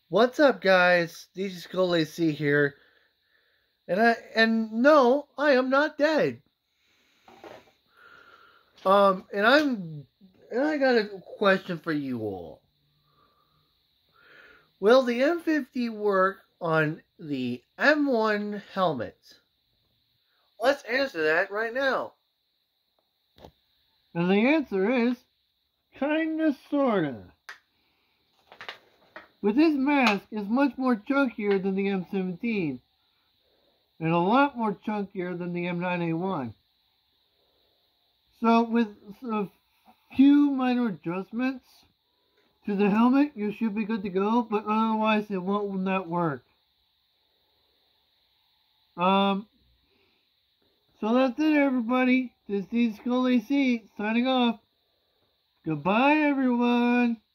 What's up, guys? DJ Skull AC here, and no, I am not dead. And I got a question for you all. Will the M50 work on the M1 helmets? Let's answer that right now. And the answer is kinda, sorta. But this mask is much more chunkier than the M17, and a lot more chunkier than the M9A1. So with a few minor adjustments to the helmet, you should be good to go, but otherwise it won't not work. So that's it, everybody. This is Skull AC signing off. Goodbye, everyone.